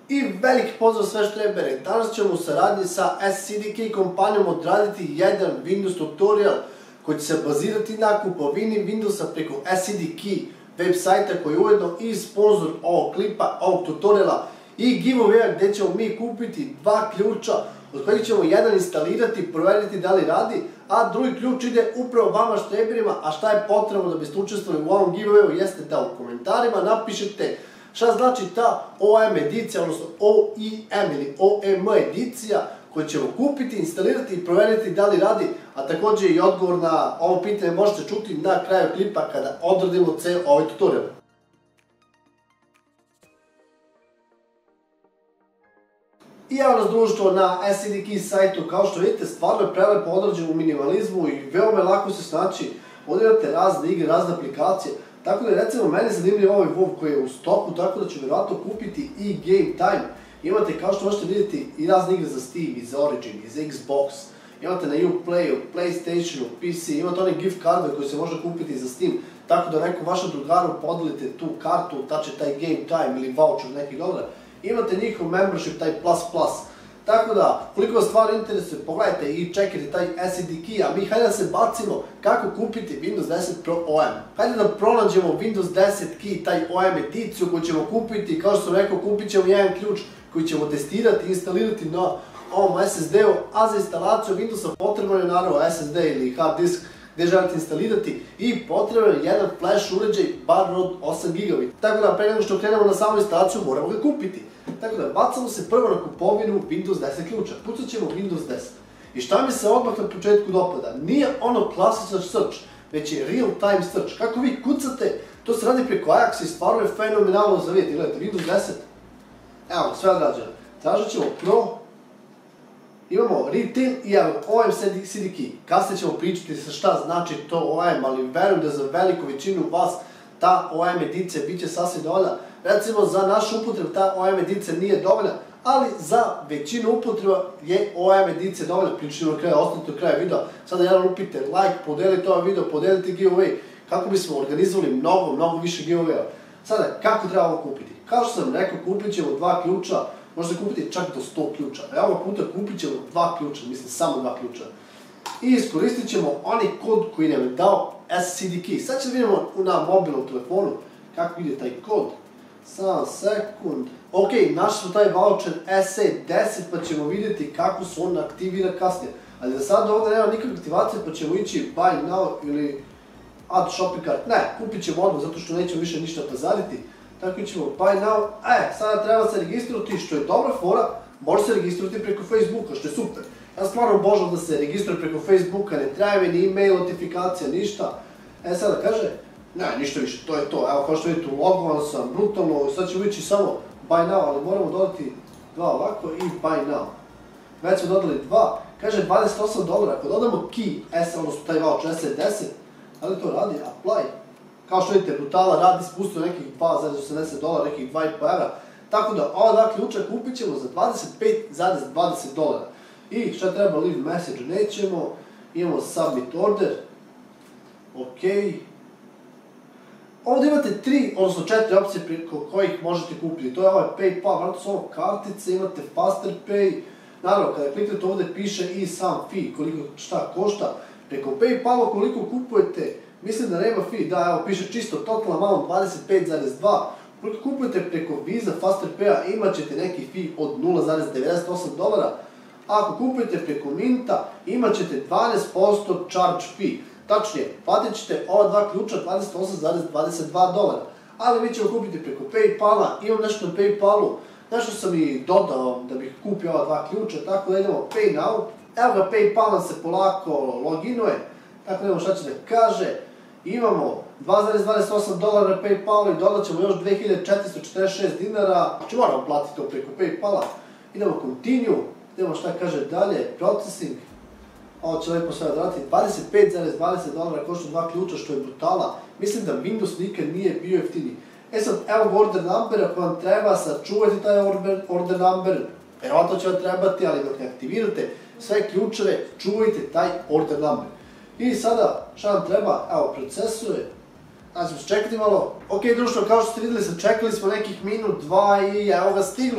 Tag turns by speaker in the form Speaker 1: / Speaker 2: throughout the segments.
Speaker 1: I veliki pozdrav sve štrebere, danas ćemo u saradnji sa SCDK kompanijom odraditi jedan Windows tutorial koji će se bazirati na kupovini Windowsa preko SCDK web sajta koji je ujedno i sponsor ovog klipa, ovog tutoriala i giveaway gdje ćemo mi kupiti dva ključa od kojih ćemo jedan instalirati, provjeriti da li radi, a drugi ključ ide upravo vama štreberima. A šta je potrebno da biste učestvovali u ovom giveawayu jeste da u komentarima napišete šta znači ta OEM edicija, odnosno OEM ili OEM edicija koju ćemo kupiti, instalirati i provjeriti da li radi, a također i odgovor na ovo pitanje možete čuti na kraju klipa kada odradimo ceo ovaj tutorial. I evo nas društvo na SCDK sajtu, kao što vidite stvarno je prelepo odrađeno u minimalizmu i veoma lako se snaći, ovdje imate razne igre, razne aplikacije. Tako da je recimo meni zanimljiv ovaj WoW koji je u stoku, tako da ću vjerojatno kupiti i Game Time. Imate kao što možete vidjeti i razne igre za Steam, i za Origin, i za Xbox. Imate na Uplayu, PlayStationu, PC, imate one gift cardove koji se može kupiti za Steam. Tako da nekom vašem drugaru podelite tu kartu, tače taj Game Time ili voucher nekih dolara. Imate njihov membership, taj plus plus. Tako da, koliko vas stvar interesuje, pogledajte i čekajte taj SCDK, a mi hajde da se bacimo kako kupiti Windows 10 Pro OEM. Hajde da pronađemo Windows 10 Key, taj OEM ediciju koju ćemo kupiti, kao što sam rekao, kupit ćemo jedan ključ koji ćemo testirati i instalirati na ovom SSD-u, a za instalaciju Windowsa potrebno je naravno SSD ili hard disk gdje želite instalirati i potrebno je jedan flash uređaj bar od 8 GB. Tako da, pre nego što krenemo na samu instalaciju, moramo ga kupiti. Tako da, bacamo se prvo na kupovinu Windows 10 ključa. Pucat ćemo Windows 10. I šta mi se odmah na početku dopada? Nije ono klasičan search, već je real time search. Kako vi kucate, to se radi preko Ajaxa i stvarno je fenomenalno za vidjeti. Gledajte, Windows 10. Evo, sve odrađeno. Tražit ćemo Pro. Imamo Retail i evo OEM SCDK. Kasnije ćemo pričati sa šta znači to OEM, ali verujem da za veliku većinu vas ta OEM edicija bit će sasvim dovoljna. Recimo za našu upotrebu ta OEM edicija nije dovoljna, ali za većinu upotreba je OEM edicija dovoljna. Pričamo na kraju, ostanite do kraja videa. Sada jedan lupite like, podelite ovaj video, podelite giveaway kako bismo organizovali mnogo više giveaway-a. Sada, kako treba ovo kupiti? Kao što sam rekao, kupit ćemo dva ključa, možete kupiti čak do 100 ključa. A ovog puta kupit ćemo dva ključa, mislim samo dva ključa. I iskoristit ćemo onaj kod koji nam je dao SCDK. Sad ćemo vidimo na mobilnom telefonu kako ide taj kod. Samo sekund. Ok, našli smo taj voucher SE10 pa ćemo vidjeti kako se on aktivira kasnije. Ali da sad ovdje nema nikakve aktivacije pa ćemo ići buy now ili add shopping cart. Ne, kupit ćemo odmah zato što nećemo više ništa pazariti. Tako ćemo buy now. Sada treba se registrovati, što je dobra fora, može se registrovati preko Facebooka, što je super. Ja stvarno obožavam da se registrujem preko Facebooka, ne treba mi ni e-mail, notifikacija, ništa. Sada kaže, ne, ništa više, to je to. Evo, kao što vidite, ulogovan sam, brutalno, sad ćemo ići samo buy now, ali moramo dodati dva ovako i buy now. Već smo dodali dva, kaže $28, ako dodamo key, odnosno taj voucher SE10, ali to radi, apply. Kao što vidite, brutala radi, spustio nekih $2,80, nekih $2,5 €. Tako da, ova dva ključa kupit ćemo za $25,20. I šta treba, leave message, nećemo. Imamo submit order. Ok. Ovdje imate 3, odnosno 4 opcije preko kojih možete kupiti. To je ovaj PayPal, vrlo su ovo kartice, imate Faster Pay. Naravno, kada kliknete ovdje piše i sam fee, koliko šta košta. Preko PayPala koliko kupujete, mislim da nema fee, da, evo piše čisto total amount 25,2. Koliko kupujete preko Visa, Faster Pay-a imat ćete neki fee od $0,98. Ako kupujete preko Minta, imat ćete 12% charge fee. Tačnije, platit ćete ova dva ključa $28,22. Ali mi ćemo kupiti preko PayPala, imam nešto na PayPalu, nešto sam i dodao da bih kupio ova dva ključa, tako da idemo Pay Now. Evo ga, PayPal nam se polako loginuje, tako da idemo šta će da kaže. Imamo $2,28 na PayPalu i dodat ćemo još $2,446. Znači moramo platiti to preko PayPala. Idemo Continue, idemo šta kaže dalje, Processing. Ovo će lepo sve odraditi, $25,20 košta dva ključa, što je brutala. Mislim da Windows nikad nije bio jeftiniji. Sad, evo ga order number, ako vam treba, sačuvajte taj order number. Verovatno će vam trebati, ali dok ne aktivirate sve ključeve, čuvajte taj order number. I sada, šta nam treba? Evo, procesuje. Znači, čekati malo. Ok, društvo, kao što ste vidjeli, čekali smo nekih minut, dva i evo ga, stiglo je.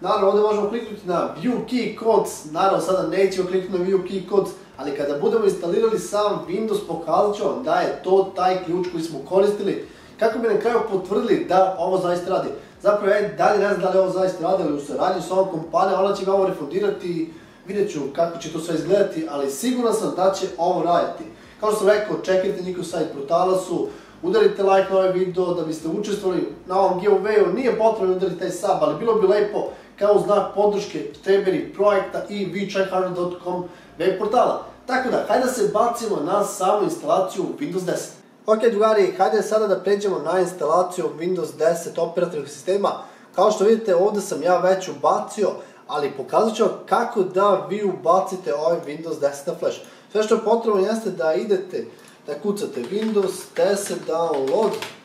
Speaker 1: Naravno, ovdje možemo kliknuti na View Key Codes, naravno sada nećemo kliknuti na View Key Codes, ali kada budemo instalirali sam Windows pokazat ću vam da je to taj ključ koji smo koristili kako bi na kraju potvrdili da ovo zaista radi. Zapravo ja dalje ne znam da li ovo zaista radi, ali u saradnji s ovom kompanijom ona će ga ovo refundirati i vidjet ću kako će to sve izgledati, ali siguran sam da će ovo raditi. Kao što sam rekao, čekajte njihov sajt, portala su, udarite like na ovaj video da biste učestvovali na ovom giveawayu, nije potrebno udariti taj sub, ali bilo bi lepo kao znak podrške Treberi projekta i WeCheckHardware.com web portala. Tako da, hajde da se bacimo na samu instalaciju Windows 10. Ok, drugari, hajde sada da pređemo na instalaciju Windows 10 operativnog sistema. Kao što vidite, ovdje sam ja već ubacio, ali pokazat ću vam kako da vi ubacite ovaj Windows 10 na flash. Sve što je potrebno jeste da idete, da kucate Windows 10 download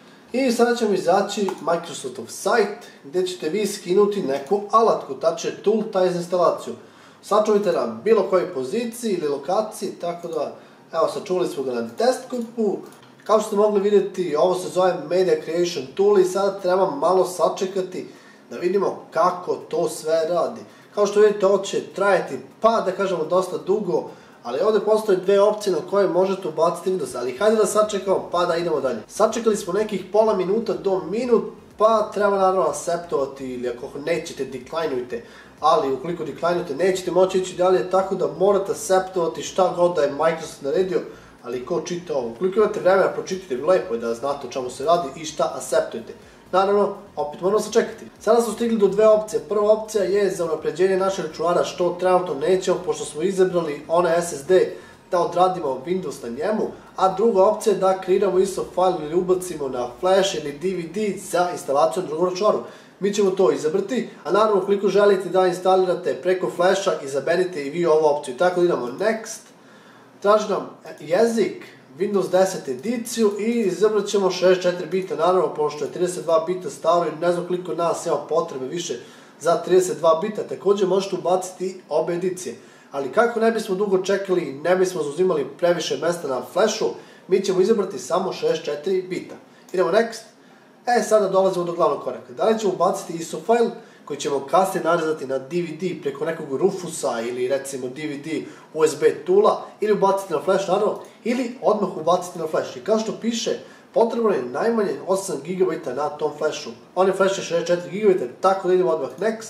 Speaker 1: i sada će vam izaći Microsoftov sajt gdje ćete vi skinuti neku alatku, tačnije tool za instalaciju. Sačuvajte na bilo kojoj poziciji ili lokaciji, tako da, evo sačuvali smo ga na desktopu. Kao što ste mogli vidjeti, ovo se zove Media Creation Tool i sada treba malo sačekati da vidimo kako to sve radi. Kao što vidite, ovo će trajati pa da kažemo dosta dugo, ali ovdje postoje dve opcije na koje možete ubaciti Windows, ali hajde da sačekamo pa da idemo dalje. Sačekali smo nekih pola minuta do minut, pa treba naravno acceptovati ili ako nećete declineujte, ali ukoliko declineujte nećete moći ići dalje, tako da morate acceptovati šta god da je Microsoft naredio, ali ko čita ovo. Ukoliko imate vremena pročitajte, lepo je da znate o čemu se radi i šta acceptujete. Naravno, opet moramo sačekati. Sada smo stigli do dve opcije. Prva opcija je za unapređenje našeg računara, što trenutno nećemo, pošto smo izabrali onaj SSD da odradimo Windows na njemu, a druga opcija je da kreiramo ISO file ili ubacimo na flash ili DVD za instalaciju na drugom računaru. Mi ćemo to izabrati, a naravno ukoliko želite da instalirate preko flasha, izaberite i vi ovu opciju. Tako da idemo next, traži nam jezik, Windows 10 ediciju i izabrat ćemo 64 bita, naravno pošto je 32 bita staro i ne znam koliko nas ima potrebe više za 32 bita, također možete ubaciti obe edicije. Ali kako ne bismo dugo čekali i ne bismo zauzimali previše mesta na flashu, mi ćemo izabrati samo 64 bita. Idemo next. Sada dolazimo do glavnog koraka. Da li ćemo ubaciti ISO file koji ćemo kasnije narezati na DVD preko nekog Rufusa ili recimo DVD USB toola ili ubaciti na flash naravno ili odmah ubaciti na flash. I kao što piše, potrebno je najmanje 8 GB na tom flashu. On je flash 64 GB, tako da idemo odmah next.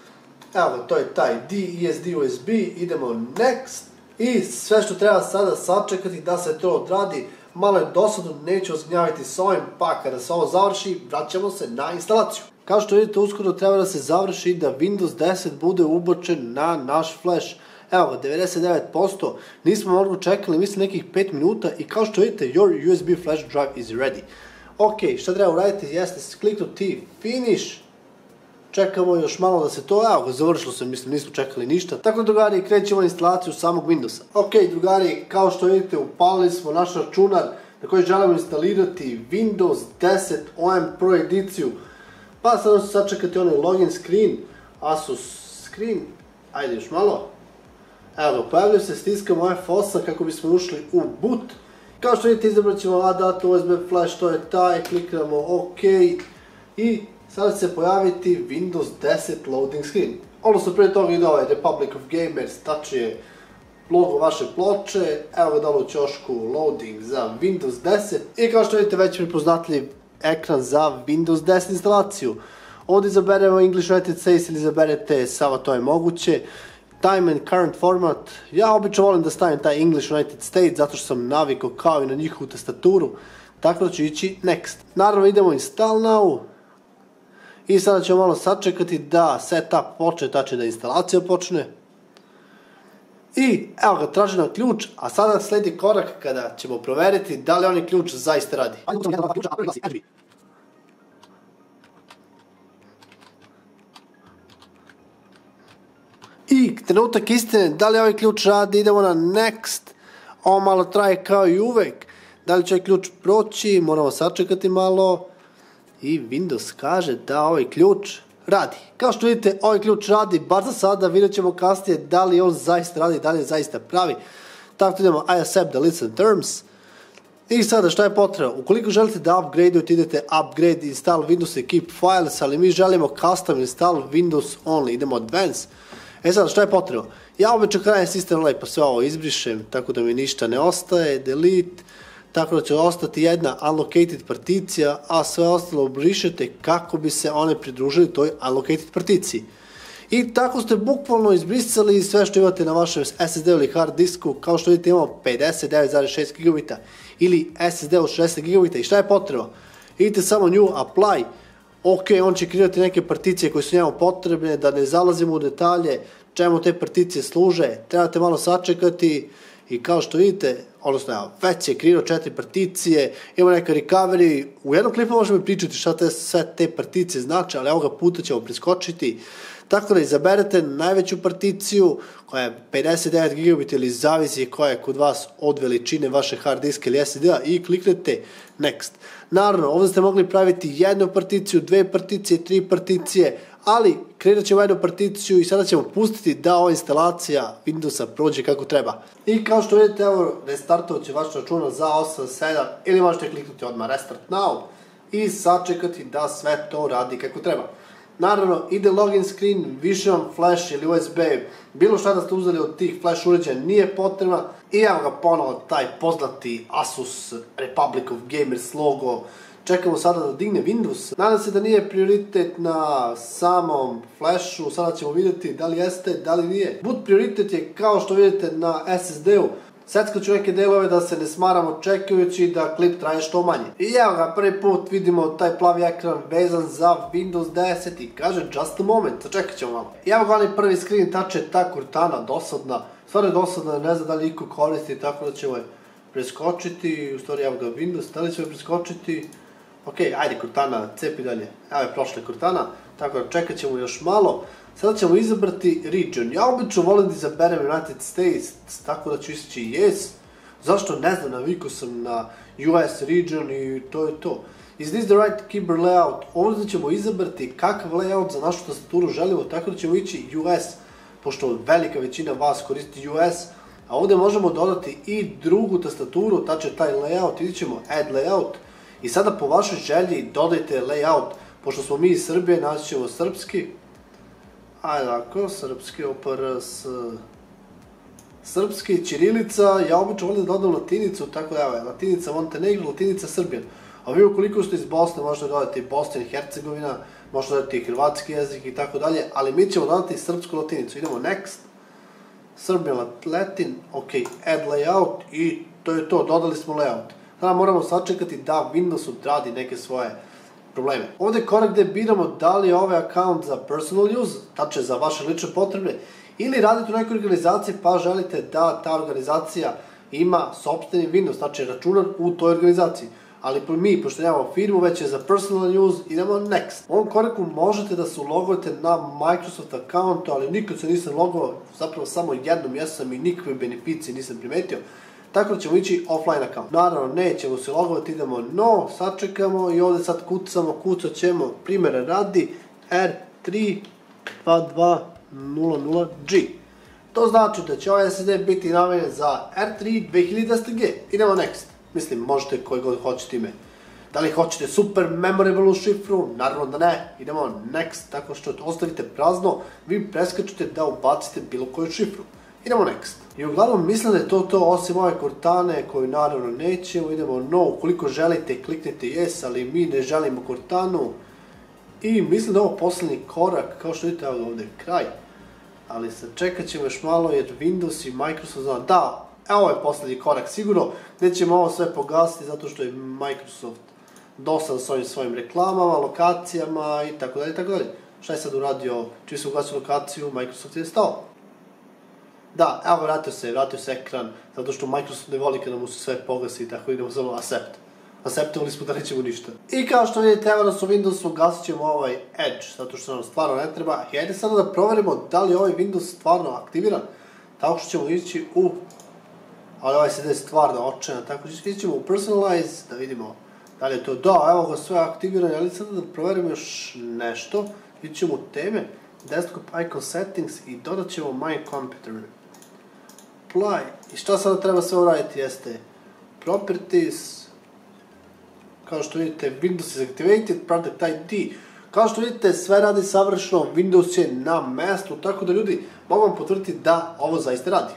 Speaker 1: Evo, to je taj DESD USB, idemo next. I sve što treba sada sačekati da se to odradi, malo je dosadno, neću ozgnjaviti s ovim, pa kada se ovo završi, vraćamo se na instalaciju. Kao što vidite, uskoro treba da se završi da Windows 10 bude ubačen na naš flash. Evo ga, 99%, nismo mnogo čekali, mislim nekih 5 minuta i kao što vidite, your USB flash drive is ready. Ok, šta treba uraditi jeste kliknuti finish, čekamo još malo da se to, evo ga, završilo se, mislim nismo čekali ništa. Tako da, drugari, krećemo na instalaciju samog Windowsa. Ok, drugari, kao što vidite, upalili smo naš računar na koji želimo instalirati Windows 10 OM Pro ediciju. Pa sad ću sačekati onaj login screen, Asus screen, ajde još malo. Evo, pojavljaju se, stiskamo F8 kako bismo ušli u boot. Kao što vidite, izabrat ćemo data USB flash, to je taj, kliknemo OK i sada će se pojaviti Windows 10 loading screen. Odnosno, prije toga ide ovaj Republic of Gamers, tačnije logo vaše ploče, evo ga dole u ćošku loading za Windows 10 i kao što vidite već prepoznatljiv ekran za Windows 10 instalaciju. Ovdje izaberemo English United States ili izaberete samo to je moguće. Time and current format, ja obično volim da stavim taj English United States zato što sam navikao kao i na njihovu tastaturu, tako da ću ići next. Naravno idemo install now i sada ćemo malo sačekati da setup počne, tačnije da instalacija počne. I evo ga, traži nam ključ, a sada sledi korak kada ćemo proveriti da li onaj ključ zaista radi. I trenutak istine, da li ovaj ključ radi, idemo na next. Ovo malo traje kao i uvek. Da li će ovaj ključ proći, moramo sačekati malo. I Windows kaže da ovaj ključ radi. Kao što vidite, ovaj ključ radi, bar za sada, vidjet ćemo kasnije da li on zaista radi, da li je zaista pravi. Tako idemo I accept the list and terms. I sada šta je potrebno? Ukoliko želite da upgrade-ujete, idete upgrade, install Windows and keep files, ali mi želimo custom install Windows only, idemo advanced. Sada šta je potrebno? Ja obično krajem sistem pa sve ovo izbrišem, tako da mi ništa ne ostaje, delete, tako da će ostati jedna unlocated particija, a sve ostalo brišete kako bi se one pridružili toj unlocated particiji. I tako ste bukvalno izbrisali sve što imate na vašem SSD ili hard disku, kao što vidite imamo 59,6 GB ili SSD od 60 GB i šta je potrebno? Idite samo new apply, ok, on će kreirati neke particije koje su njemu potrebne, da ne zalazimo u detalje čemu te particije služe, trebate malo sačekati i kao što vidite, odnosno već je kreirao 4 particije, ima neka recovery, u jednom klipu možemo pričati šta sve te particije znači, ali ovoga puta ćemo preskočiti. Tako da izaberete najveću particiju koja je 59 GB ili zavisi koja je kod vas od veličine vaše hard diska ili SSD-a i kliknete next. Naravno, ovdje ste mogli praviti jednu particiju, 2 particije, 3 particije, ali kreirat ćemo jednu particiju i sada ćemo pustiti da ova instalacija Windowsa prođe kako treba. I kao što vidite, evo, restartovat će vaš računar za 8.7 ili možete kliknuti odmah restart now i sačekati da sve to radi kako treba. Naravno, ide login screen, više vam flash ili USB, bilo šta da ste uzeli od tih flash uređaja nije potrebno. I evo ga ponovo taj poznati Asus Republic of Gamers logo. Čekamo sada da digne Windows. Nadam se da nije prioritet na samom flashu, sada ćemo vidjeti da li jeste, da li nije. Boot prioritet je kao što vidite na SSD-u. Seckat ću neke delove da se ne smaramo čekajući da klip traje što manje. I evo ga, prvi put vidimo taj plavi ekran vezan za Windows 10 i kaže just a moment, sačekat ćemo malo. I evo ga onaj prvi screen touch je ta Cortana, dosadna. Stvarno je dosadna, ne znam da li iko koristi, tako da ćemo je preskočiti. U stvari evo ga Windows, da li ćemo je preskočiti? Ok, ajde Cortana, cepi dalje. Evo je prošla Cortana, tako da čekat ćemo još malo. Sada ćemo izabrati region. Ja obično volim da izaberem United States, tako da ću istići yes. Zašto? Ne znam, navikao sam na US region i to je to. Is this the right keyboard layout? Ovdje ćemo izabrati kakav layout za našu tastaturu želimo, tako da ćemo ići US, pošto velika većina vas koristi US, a ovdje možemo dodati i drugu tastaturu, tače taj layout, idit ćemo add layout. I sada po vašoj želji dodajte layout, pošto smo mi iz Srbije, naći ćemo srpski. Ajde ako, srpski, OPRS, srpski, ćirilica, ja obično volim da dodam latinicu, tako da evo je, latinica Montenegro, latinica Srbijan. A vi ukoliko ste iz Bosne, možete dodati Bosna i Hercegovina, možete dodati hrvatski jezik i tako dalje, ali mi ćemo dodati srpsku latinicu. Idemo next, Serbian Latin, ok, add layout i to je to, dodali smo layout. Sada moramo sačekati da Windows odradi neke svoje probleme. Ovdje je korak gdje biramo da li je ovaj account za personal use, tače za vaše lične potrebe, ili radite u nekoj organizaciji pa želite da ta organizacija ima sopstveni Windows, znači računar u toj organizaciji. Ali mi, pošto nemamo firmu, već je za personal use, idemo next. U ovom koraku možete da se ulogujete na Microsoft accountu, ali nikad se nisam logovao, zapravo samo jednom jesam i nikakve beneficije nisam primetio. Tako da ćemo ići offline account. Naravno, nećemo se logovati, idemo no, sačekamo i ovdje sad kucat ćemo, primjera radi, R32200G. To znači da će ovaj SSD biti namenjen za R3 2010G. Idemo next. Mislim, možete koji god hoćete ime. Da li hoćete super memorable šifru? Naravno da ne. Idemo next, tako što ostavite prazno, vi preskačete da ubacite bilo koju šifru. Idemo next. I uglavnom mislim da je to osim ove Cortane koju naravno nećemo. Idemo no, ukoliko želite kliknite yes, ali mi ne želimo Cortanu. I mislim da je ovo posljednji korak, kao što vidite ovdje je kraj. Ali sačekat ćemo još malo jer Windows i Microsoft zna da, ovo je posljednji korak sigurno, gdje ćemo ovo sve pogasiti zato što je Microsoft dosadan s ovim svojim reklamama, lokacijama i tako dalje, tako dalje. Šta je sad uradio, čim se ugasio lokaciju, Microsoft je stao. Da, evo vratio se ekran, zato što Microsoft ne voli kada mu se sve pogasi i tako idemo samo accept. Acceptovali smo da nećemo ništa. I kao što vidite, evo nas u Windowsu gasit ćemo ovaj Edge, zato što nam stvarno ne treba. I ajde sada da proverimo da li je ovaj Windows stvarno aktiviran. Tako što ćemo ići u... Ali ovaj SSD je stvarno očajan, tako što ići ćemo u Personalize, da vidimo da li je to. Da, evo ga sve aktivirano, ali sada da proverimo još nešto. Ići ćemo u teme, Desktop Icon Settings i dodat ćemo My Computer. Apply. I šta sada treba sve uraditi jeste Properties, kao što vidite Windows is activated, Product ID, kao što vidite sve radi savršeno, Windows je na mestu, tako da ljudi mogu vam potvrditi da ovo zaista radi.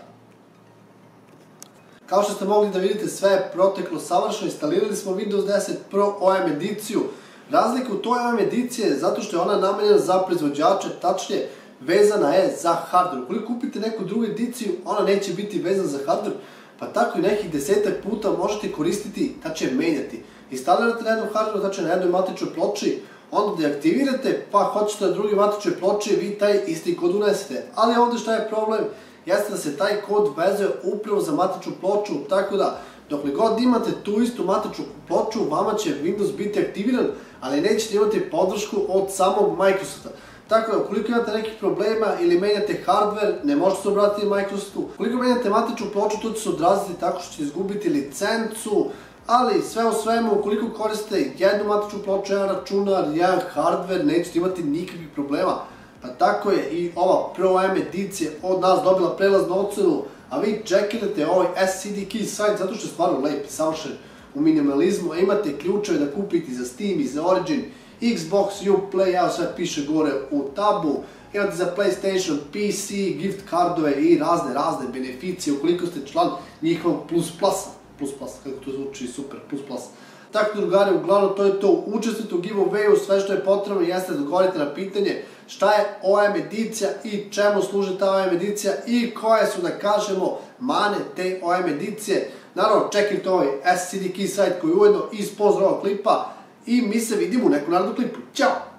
Speaker 1: Kao što ste mogli da vidite, sve je proteklo savršeno, instalirali smo Windows 10 Pro OEM ediciju. Razlika u toj OEM ediciji je zato što je ona namenjena za proizvođače, tačnije vezana je za hardware. Ukoliko kupite neku drugu ediciju, ona neće biti vezana za hardware, pa tako i nekih 10 puta možete koristiti, tačnije menjati. Instalirate na jednom hardware, znači na jednoj matičnoj ploči, onda deaktivirate, pa hoćete na drugoj matičnoj ploči, vi taj isti kod unesete. Ali ovdje šta je problem? Jeste da se taj kod vezuje upravo za matičnu ploču, tako da dokle god imate tu istu matičnu ploču, vama će Windows biti aktiviran, ali nećete imati podršku od samog Microsofta. Tako da, ukoliko imate nekih problema ili menjate hardware, ne možete se obratiti Microsoftu. Ukoliko menjate matičnu ploču, to će se odraziti tako što ćete izgubiti licencu, ali sve u svemu, ukoliko koristite jednu matičnu ploču, jedan računar, jedan hardware, nećete imati nikakvih problema. Pa tako je i ova Pro OEM edicija od nas dobila prelaznu ocenu, a vi čekirate ovaj SCD Key sajt zato što je stvarno lep i savršen u minimalizmu, a imate ključeve da kupite za Steam i za Origin, Xbox, Uplay, evo sve piše gore u tabu, imate za PlayStation, PC, gift cardove i razne beneficije ukoliko ste član njihovog Plus Plusa, kako to zvuči super, Plus Plus. Tako da, drugari, uglavnom to je to, učestvujte u giveawayu, sve što je potrebno jeste da odgovorite na pitanje šta je OEM edicija i čemu služi ta OEM edicija i koje su, da kažemo, mane te OEM edicije. Naravno, čekajte ovaj SCD Key sajt koji je ujedno i sponsor ovog klipa i mi se vidimo u nekom narednom klipu. Ćao!